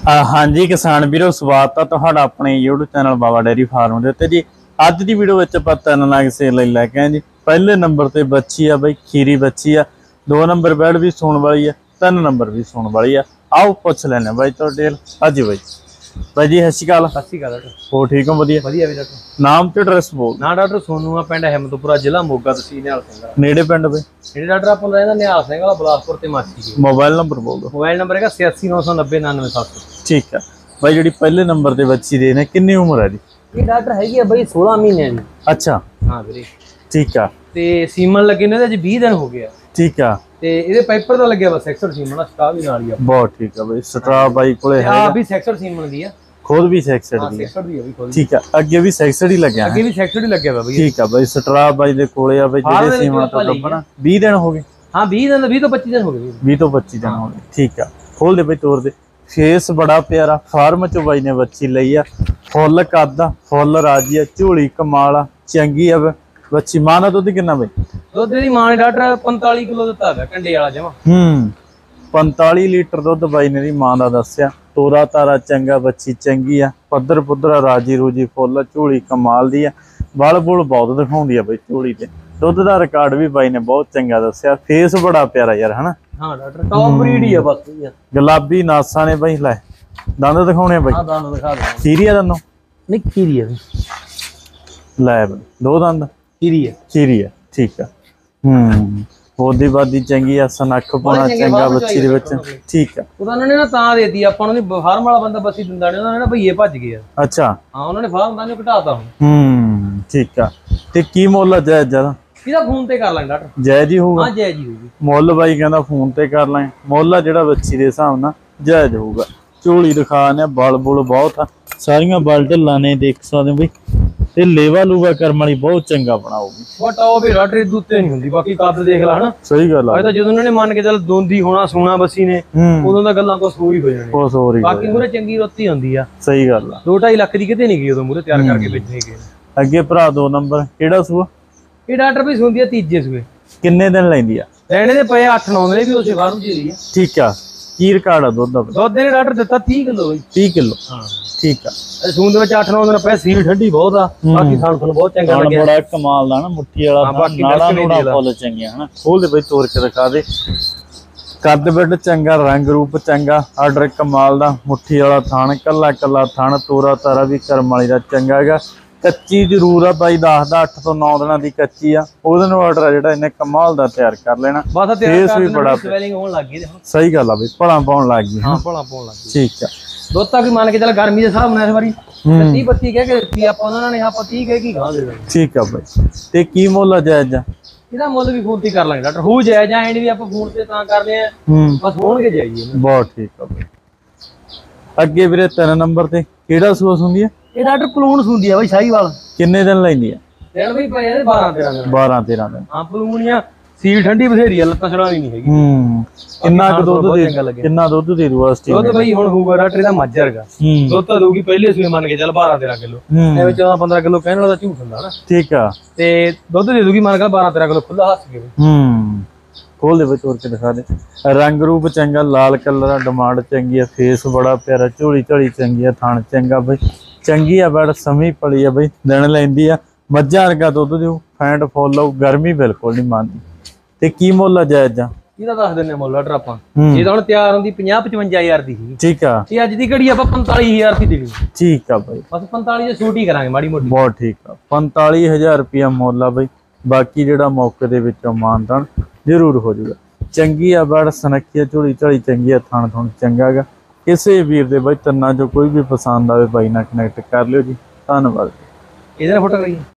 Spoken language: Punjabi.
हाँ जी किसान वीरो स्वागत है तुहाडा अपने YouTube channel Baba dairy farm दे उत्ते जी। अज की वीडियो विच आपां 3 नाग सेल लई लैके आए जी। पहले नंबर ते बच्ची आ बई खीरी बच्ची आ, 2 नंबर बैड भी सूण वाली है, 3 नंबर भी सूण वाली है। आओ पुछ लैने बाई तो डिटेल। हाजी बाई बाई जी सत श्री अकाल। सत श्री अकाल। हो ठीक हो? वधिया वधिया भी डॉक्टर। नाम ते एड्रैस बोल। ना डॉक्टर सोनू आ, पिंड हिम्मतपुरा, जिला मोगा, तहसील निहाल सिंह। नेड़े पिंड बई नेड़े डॉक्टर आप रहंदा निहाल सिंह वाला बिलासपुर ते मासी। मोबाइल नंबर बोल दो। मोबाइल नंबर है 8699099700। ठीक है बाई। जी पहले नंबर ते बच्ची दे ने कितनी उम्र है जी? ये डॉक्टर हैगी है बई 16 महीने दी। अच्छा हां वीरे ठीक है। ते सीमन लगे ने अज 20 दिन हो गया। ठीक है। ते ਇਹਦੇ पेपर ਦਾ ਲੱਗਿਆ ਵਾ ਸੈਕਟਰ ਸੀਮਨ ਸਟਾ ਵੀ ਨਾਲ ਹੀ ਆ। बहुत ठीक है भाई। स्ट्रा बाई कोले है ਆ ਵੀ ਸੈਕਟਰ ਸੀਮਨ ਦੀ ਆ, खुद भी सेक्सड दी है। ਸੈਕਟਰ ਦੀ ਆ ਵੀ ਖੁਦ। ठीक है अगे भी सेक्सड ही लगे ਅੱਗੇ ਵੀ ਸੈਕਟਰ ਹੀ ਲੱਗਿਆ ਵਾ ਬਈ। ठीक है भाई। स्ट्रा बाई दे कोले आ भाई जेडे सीमन तो दबना 20 दिन हो गए। हां 20 दिन 20 ਤੋਂ 25 दिन हो गए। 20 तो 25 दिन हो गए। ठीक है खोल दे भाई तोड़ दे। फेस बड़ा प्यारा फार्म चो बाई ने बच्ची लई आ, फुल कद फुल राजी है, झोली कमाल आ, चंगी है बच्ची। मां दा दुध कितना भाई? ਦੁੱਧ ਦੀ ਮਾਂ ਨੇ ਡਾਕਟਰ 45 ਕਿਲੋ ਦਿੱਤਾ ਹੈ ਕੰਡੇ ਵਾਲਾ ਜਮਾ। 45 लीटर दुध बाई ने मां दा दस्या। तोरा तारा चंगा, बच्ची चंगी आ, पद्धर पुद्धरा राजी रूजी फुल, झोली कमाल दी आ, बल बुल बहुत दिखाउंदी आ बई झोली ते। दुध दा रिकॉर्ड भी बाई ने बहुत चंगा दस्या। फेस बड़ा प्यारा यार है ना। हां डॉक्टर टॉप ब्रीड ही है बस यार। गुलाबी नासा ने बाई लै दंद दिखाने बाई। हां दंद दिखा दो। खीरी आ दंदों? नहीं खीरी है लै बाई 2 दंद खीरी है। खीरी है ठीक है। ਉਹਦੀ ਬਾਦੀ ਚੰਗੀ ਆ, ਸਨੱਖ ਪਾਉਣਾ ਚੰਗਾ ਬੱਚੀ ਦੇ ਵਿੱਚ। ਠੀਕ ਆ। ਉਹਨਾਂ ਨੇ ਨਾ ਤਾਂ ਦੇਤੀ ਆਪਾਂ ਨੂੰ, ਫਾਰਮ ਵਾਲਾ ਬੰਦਾ ਬਸੀ ਦਿੰਦਾ ਨੇ, ਉਹਨਾਂ ਨੇ ਨਾ ਭਈਏ ਭੱਜ ਗਏ ਆ। ਅੱਛਾ ਹਾਂ ਉਹਨਾਂ ਨੇ ਫਾਰਮ ਦਾ ਘਟਾਤਾ ਹੁਣ। ਠੀਕ ਆ। ਤੇ ਕੀ ਮੁੱਲ ਆ ਜਾਇਜ਼ ਜਿਆਦਾ? ਇਹਦਾ ਫੋਨ ਤੇ ਕਰ ਲਾਂਗੇ ਡਾਕਟਰ। ਜਾਇਜ਼ ਹੀ ਹੋਊਗਾ? ਹਾਂ ਜਾਇਜ਼ ਹੀ ਹੋਊਗੀ। ਮੁੱਲ ਬਾਈ ਕਹਿੰਦਾ ਫੋਨ ਤੇ ਕਰ ਲਾਂਗੇ। ਮੁੱਲ ਆ ਜਿਹੜਾ ਬੱਚੀ ਦੇ ਹਿਸਾਬ ਨਾਲ ਜਾਇਜ਼ ਹੋਊਗਾ। ਝੋਲੀ ਦਿਖਾ ਨੇ, ਬਲ ਬੁਲ ਬਹੁਤ ਆ, ਸਾਰੀਆਂ ਬਲ ਢੱਲਾਂ ਨੇ ਦੇਖ ਸਕਦੇ ਹੋ ਬਈ। ਤੇ ਲੇਵਾ ਲੂਵਾ ਕਰਮ ਵਾਲੀ ਬਹੁਤ ਚੰਗਾ ਬਣਾਉਗੀ। ਬਟ ਉਹ ਵੀ ਡਾਕਟਰ ਦੇ ਉੱਤੇ ਨਹੀਂ ਹੁੰਦੀ, ਬਾਕੀ ਕੱਦ ਦੇਖ ਲੈ ਹਨਾ। ਸਹੀ ਗੱਲ ਆ। ਇਹ ਤਾਂ ਜਦੋਂ ਉਹਨਾਂ ਨੇ ਮੰਨ ਕੇ ਚੱਲ ਦੋਂਦੀ ਹੋਣਾ ਸੋਨਾ ਬੱਸੀ ਨੇ, ਉਦੋਂ ਦਾ ਗੱਲਾਂ ਕੁਛ ਹੋਰ ਹੀ ਹੋ ਜਾਣੀਆਂ। ਕੁਛ ਹੋਰ ਹੀ। ਬਾਕੀ ਮੂਰੇ ਚੰਗੀ ਰੋਤੀ ਹੁੰਦੀ ਆ। ਸਹੀ ਗੱਲ ਆ। 2.5 ਲੱਖ ਦੀ ਕਿਤੇ ਨਹੀਂ ਗਈ ਉਦੋਂ ਮੂਰੇ ਤਿਆਰ ਕਰਕੇ ਵੇਚਣੇ ਗਏ। ਅੱਗੇ ਭਰਾ 2 ਨੰਬਰ ਕਿਹੜਾ ਸੂਆ? ਇਹ ਡਾਕਟਰ ਵੀ ਸੁਣਦੀ ਆ ਤੀਜੇ ਸੂਏ। ਕਿੰਨੇ ਦਿਨ ਲੈਂਦੀ ਆ? ਲੈਣੇ ਦੇ ਪਏ 8-9 ਦਿਨ ਵੀ ਉਸੇ ਫਾਰਮ ਚ ਰਹੀ ਆ। ਠੀਕ ਆ। ਕੀ ਰਿਕਾਰਡ ਆ ਦੁੱਧ ਦਾ? ਦੁੱਧ ਨੇ ਡਾਕਟਰ ਦਿੱਤਾ 30 ਕਿਲੋ ਬਈ। 30 ਕਿਲੋ। ਹਾਂ ਠੀਕ ਆ। ਸੂਨ ਦੇ ਵਿੱਚ 8-9 ਦਿਨ ਪਏ, ਸੀਲ ਠੰਡੀ ਬਹੁਤ ਆ। ਬਾਕੀ ਸਾਨੂੰ ਬਹੁਤ ਚੰਗਾ ਲੱਗਿਆ। ਬੜਾ ਕਮਾਲ ਦਾ ਨਾ, ਮੁੱਠੀ ਵਾਲਾ ਨਾੜਾ ਨੂੜਾ ਫੁੱਲ ਚੰਗੀਆਂ ਹਨਾ। ਖੋਲ ਦੇ ਬਈ ਤੋੜ ਕੇ ਦਿਖਾ ਦੇ। ਕੱਦ ਬਿੱਡ ਚੰਗਾ, ਰੰਗ ਰੂਪ ਚੰਗਾ, ਆਰਡਰ ਕਮਾਲ ਦਾ, ਮੁੱਠੀ ਵਾਲਾ ਥਣ, ਕੱਲਾ ਕੱਲਾ ਥਣ, ਤੋਰਾ ਤਾਰਾ ਵੀ ਕਰਮ ਵਾਲੀ ਦਾ ਚੰਗਾ ਹੈਗਾ। ਕੱਚੀ ਜ਼ਰੂਰ ਆ ਬਾਈ, ਦੱਸਦਾ 8 ਤੋਂ 9 ਦਿਨਾਂ ਦੀ ਕੱਚੀ ਆ। ਉਹਦੇ ਨੂੰ ਆਰਡਰ ਜਿਹੜਾ ਇਹਨੇ ਕਮਾਲ ਦਾ ਤਿਆਰ ਕਰ ਲੈਣਾ। ਬਸ ਫੇਸ ਵੀ ਬੜਾ ਸਵੈਲਿੰਗ ਹੋਣ ਲੱਗ ਗਈ। ਸਹੀ ਗੱਲ ਆ ਬਈ, ਭਲਾ ਪਾਉਣ ਲੱਗ ਗਈ। ਹਾਂ ਭਲਾ ਪਾਉਣ ਲੱਗ ਗਈ। ਠੀਕ ਆ। ਦੁੱਧ ਤੱਕ ਵੀ ਮੰਨ ਕੇ ਚੱਲ ਗਰਮੀ ਦੇ ਹਿਸਾਬ ਨਾਲ ਇਸ ਵਾਰੀ 30-32 ਕਹਿ ਕੇ ਦਿੱਤੀ ਆਪਾਂ ਉਹਨਾਂ ਨੇ, ਆਪਾਂ 30 ਕਹਿ ਕੇ ਗਾਂ ਦੇ ਦੇਣੀ। ਠੀਕ ਆ ਬਾਈ। ਤੇ ਕੀ ਮੁੱਲ ਆ ਜਾਇਜ਼? ਇਹਦਾ ਮੁੱਲ ਵੀ ਫੋਨ ਤੇ ਕਰ ਲਾਂਗੇ ਡਾਕਟਰ। ਹੋ ਜਾਇਜ਼ ਜਾਂ ਐਂਡ ਵੀ ਆਪਾਂ ਫੋਨ ਤੇ ਤਾਂ ਕਰਦੇ ਆ, ਬਸ ਹੋਣਗੇ ਜਾਈਏ। ਬਹੁਤ ਠੀਕ ਆ ਬਾਈ। ਅੱਗੇ ਵੀਰੇ 3 ਨੰਬਰ ਤੇ ਕਿਹੜਾ ਸੂਆ ਹੁੰਦੀ ਆ? ਇਹ ਡਾਕਟਰ ਪਲੂਣ ਸੁੰਦੀ ਆ ਬਾਈ ਸ਼ਾਹੀਵਾਲ। ਕਿੰਨੇ ਦਿਨ ਲੈਂਦੀ ਆ? ਦਿਨ ਵੀ ਪਏ ਇਹਦੇ 12-13 ਦਿਨ। 12-13 ਦਿਨ। ਹਾਂ ਪਲੂਣੀਆਂ ਸੀਲ ਠੰਡੀ ਬਥੇਰੀ ਆ, ਲੱਤਾਂ ਛੜਾਣੀ ਨਹੀਂ ਹੈਗੀ। ਕਿੰਨਾ ਕੁ ਦੁੱਧ ਦੇ? ਕਿੰਨਾ ਦੁੱਧ ਦੇ ਦੂਆ ਸਟੀਮ? ਦੁੱਧ ਬਈ ਹੁਣ ਹੋਊਗਾ ਡਾਕਟਰ ਦਾ ਮੱਝ ਵਰਗਾ ਦੁੱਧ ਤਾਂ ਦਊਗੀ। ਪਹਿਲੇ ਸੂਏ ਮੰਨ ਕੇ ਚੱਲ 12-13 ਕਿਲੋ, ਐਵੇਂ 14-15 ਕਿਲੋ ਕਹਿਣ ਵਾਲਾ ਝੂਠ ਹੁੰਦਾ ਨਾ। ਠੀਕ ਆ। ਤੇ ਦੁੱਧ ਦੇ ਦੂਗੀ ਮੰਨ ਕੇ 12-13 ਕਿਲੋ ਖੁੱਲਾ ਹੱਸ ਕੇ। ਖੋਲ ਦੇ ਵਿੱਚ ਹੋਰ ਕੇ ਦਿਖਾ ਦੇ। ਰੰਗ ਰੂਪ ਚੰਗਾ, ਲਾਲ ਕਲਰ ਆ, ਡਿਮਾਂਡ ਚੰਗੀ ਆ, ਫੇਸ ਬੜਾ ਪਿਆਰਾ, ਝੋਲੀ ਝੋਲੀ ਚੰਗੀ ਆ, ਥਣ ਚੰਗਾ ਬਈ, ਚੰਗੀ ਆ ਬੜ ਸਮੀ ਪਲੀ ਆ ਬਈ, ਦਿਨ ਲੈਂਦੀ ਆ, ਮੱਝਾਂ ਵਰਗਾ ਦੁੱਧ ਦਿਓ, ਫੈਂਟ ਫੁੱਲ ਆਊ, ਗਰਮੀ ਬਿਲਕੁਲ ਨਹੀਂ ਮੰਨਦੀ। ਤੇ ਕੀ ਮੁੱਲ ਆ ਜਾਇਜ਼ ਆ? ਇਹਦਾ ਦੱਸ ਦਿੰਨੇ ਮੁੱਲ ਡਾਕਟਰ ਆਪਾਂ। ਇਹ ਤਾਂ ਹੁਣ ਤਿਆਰ ਹੁੰਦੀ 50-55 ਹਜ਼ਾਰ ਦੀ ਸੀ। ਠੀਕ ਆ। ਇਹ ਅੱਜ ਦੀ ਘੜੀ ਆਪਾਂ 45,000 ਦੀ ਦੇਣੀ। ਠੀਕ ਆ ਬਾਈ। ਬਸ 45 ਚ ਛੂਟ ਹੀ ਕਰਾਂਗੇ ਮਾੜੀ ਮੋਟੀ। ਬਹੁਤ ਠੀਕ ਆ। 45,000 ਰੁਪਇਆ ਮੁੱਲ ਆ ਬਾਈ। ਬਾਕੀ ਜਿਹੜਾ ਮੌਕੇ ਦੇ ਵਿੱਚੋਂ ਮਾਨਤਾਨ ਜ਼ਰੂਰ ਹੋ ਜਾਊਗਾ। ਚੰਗੀ ਆ ਬੜ, ਸੁਨੱਖੀ, ਝੋਲੀ ਝਾਲੀ ਚੰਗੀ ਆ, ਥਣ ਥਣ ਚੰਗਾ ਗਾ। ਕਿਸੇ ਵੀਰ ਦੇ ਬਾਈ ਤਿੰਨਾਂ ਚੋਂ ਕੋਈ ਵੀ ਪਸੰਦ ਆਵੇ ਬਾਈ ਨਾਲ ਕਨੈਕਟ ਕਰ ਲਿਓ ਜੀ। ਧੰਨਵਾਦ। ਇਹਦੇ ਨਾਲ ਫੋਟੋ ਕਰੀਏ।